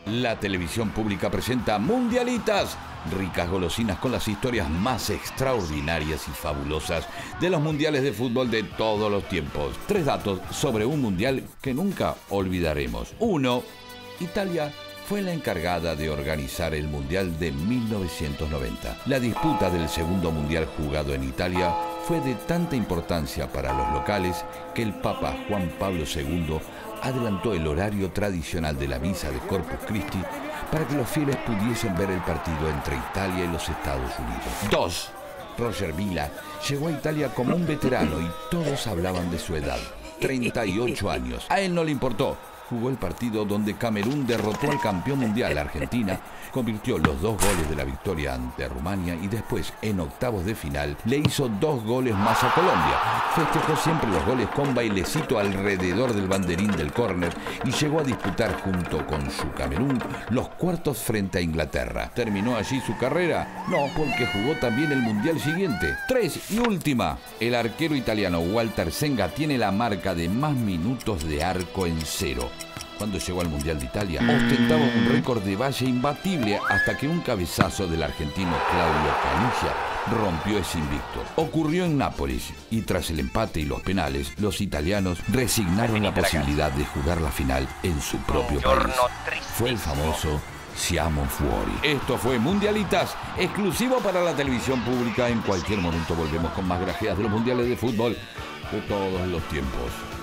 La televisión pública presenta Mundialitas, ricas golosinas con las historias más extraordinarias y fabulosas de los mundiales de fútbol de todos los tiempos. 3 datos sobre un mundial que nunca olvidaremos. 1. Italia fue la encargada de organizar el Mundial de 1990. La disputa del segundo mundial jugado en Italia fue de tanta importancia para los locales que el Papa Juan Pablo II adelantó el horario tradicional de la misa de Corpus Christi para que los fieles pudiesen ver el partido entre Italia y los Estados Unidos. 2. Roger Milla llegó a Italia como un veterano y todos hablaban de su edad, 38 años. A él no le importó. Jugó el partido donde Camerún derrotó al campeón mundial, Argentina, convirtió los 2 goles de la victoria ante Rumania y después, en octavos de final, le hizo 2 goles más a Colombia. Festejó siempre los goles con bailecito alrededor del banderín del córner y llegó a disputar junto con su Camerún los cuartos frente a Inglaterra. ¿Terminó allí su carrera? No, porque jugó también el mundial siguiente. 3 y última. El arquero italiano Walter Zenga tiene la marca de más minutos de arco en cero. Cuando llegó al Mundial de Italia, ostentaba un récord de valla imbatible hasta que un cabezazo del argentino Claudio Caniggia rompió ese invicto. Ocurrió en Nápoles y tras el empate y los penales, los italianos resignaron la posibilidad de jugar la final en su propio país. Fue el famoso Siamo fuori. Esto fue Mundialitas, exclusivo para la televisión pública. En cualquier momento volvemos con más grajeas de los mundiales de fútbol de todos los tiempos.